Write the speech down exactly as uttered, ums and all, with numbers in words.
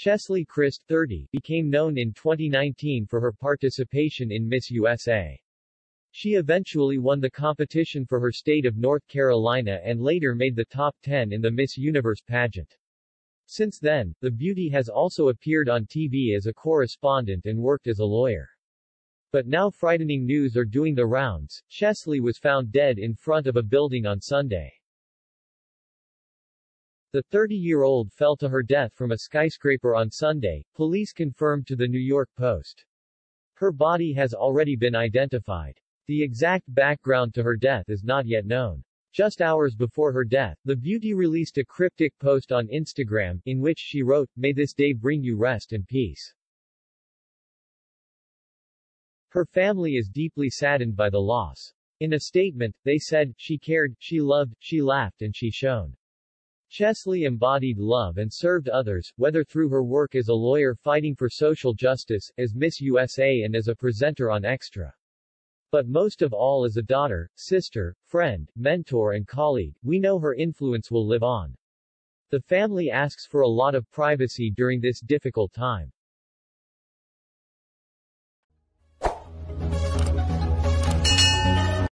Chesley Christ, thirty, became known in twenty nineteen for her participation in Miss U S A. She eventually won the competition for her state of North Carolina and later made the top ten in the Miss Universe pageant. Since then, the beauty has also appeared on T V as a correspondent and worked as a lawyer. But now frightening news are doing the rounds. Chesley was found dead in front of a building on Sunday. The thirty-year-old fell to her death from a skyscraper on Sunday, police confirmed to the New York Post. Her body has already been identified. The exact background to her death is not yet known. Just hours before her death, the beauty released a cryptic post on Instagram, in which she wrote, "May this day bring you rest and peace." Her family is deeply saddened by the loss. In a statement, they said, "She cared, she loved, she laughed and she shone." Chesley embodied love and served others, whether through her work as a lawyer fighting for social justice, as Miss U S A and as a presenter on Extra. But most of all as a daughter, sister, friend, mentor and colleague, we know her influence will live on. The family asks for a lot of privacy during this difficult time.